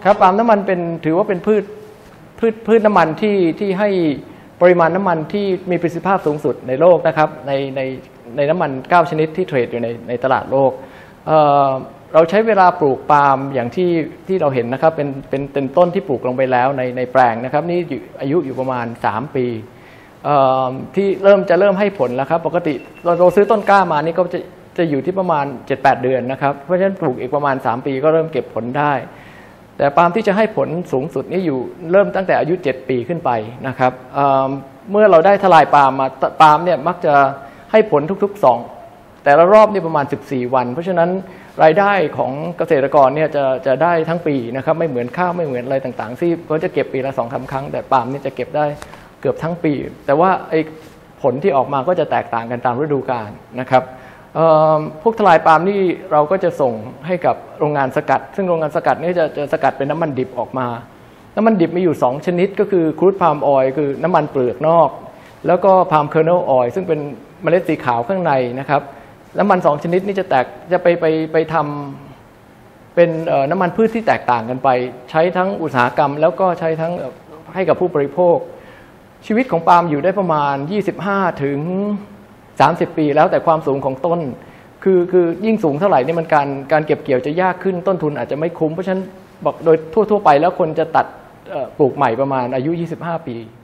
ครับปาล์มน้ำมันถือว่าเป็นพืชน้ำมันที่ให้ปริมาณน้ำมันที่มีประสิทธิภาพสูงสุดในโลกนะครับในน้ำมัน9ชนิดที่เทรดอยู่ในตลาดโลกเราใช้เวลาปลูกปาล์มอย่างที่เราเห็นนะครับเป็นต้นที่ปลูกลงไปแล้วในแปลงนะครับนี่อายุอยู่ประมาณ3 ปีที่เริ่มให้ผลแล้วครับปกติเราซื้อต้นกล้ามานี่ก็จะอยู่ที่ประมาณ 7-8 เดือนนะครับเพราะฉะนั้นปลูกอีกประมาณ3 ปีก็เริ่มเก็บผลได้แต่ปาล์มที่จะให้ผลสูงสุดนี่อยู่เริ่มตั้งแต่อายุ7 ปีขึ้นไปนะครับเมื่อเราได้ทลายปาล์มมาปาล์มเนี่ยมักจะให้ผลทุกๆแต่ละรอบนี่ประมาณ14 วันเพราะฉะนั้นรายได้ของเกษตรกรเนี่ยจะได้ทั้งปีนะครับไม่เหมือนข้าวไม่เหมือนอะไรต่างๆที่เขาจะเก็บปีละ2-3 ครั้งแต่ปาล์มนี่จะเก็บได้เกือบทั้งปีแต่ว่าไอ้ผลที่ออกมาก็จะแตกต่างกันตามฤดูกาลนะครับพวกทลายปาล์มนี่เราก็จะส่งให้กับโรงงานสกัดซึ่งโรงงานสกัดนี่จะสกัดเป็นน้ำมันดิบออกมาน้ำมันดิบมีอยู่2 ชนิดก็คือครูดพาล์มออยล์คือน้ำมันเปลือกนอกแล้วก็พาล์มเคอร์เนลออยล์ซึ่งเป็นเมล็ดสีขาวข้างในนะครับน้ำมัน2 ชนิดนี้จะไปทำเป็นน้ำมันพืชที่แตกต่างกันไปใช้ทั้งอุตสาหกรรมแล้วก็ใช้ทั้งให้กับผู้บริโภคชีวิตของปาล์มอยู่ได้ประมาณ25-30 ปีแล้วแต่ความสูงของต้นคือยิ่งสูงเท่าไหร่นี่มันการเก็บเกี่ยวจะยากขึ้นต้นทุนอาจจะไม่คุ้มเพราะฉะนั้นบอกโดยทั่วไปแล้วคนจะตัดปลูกใหม่ประมาณอายุ25 ปี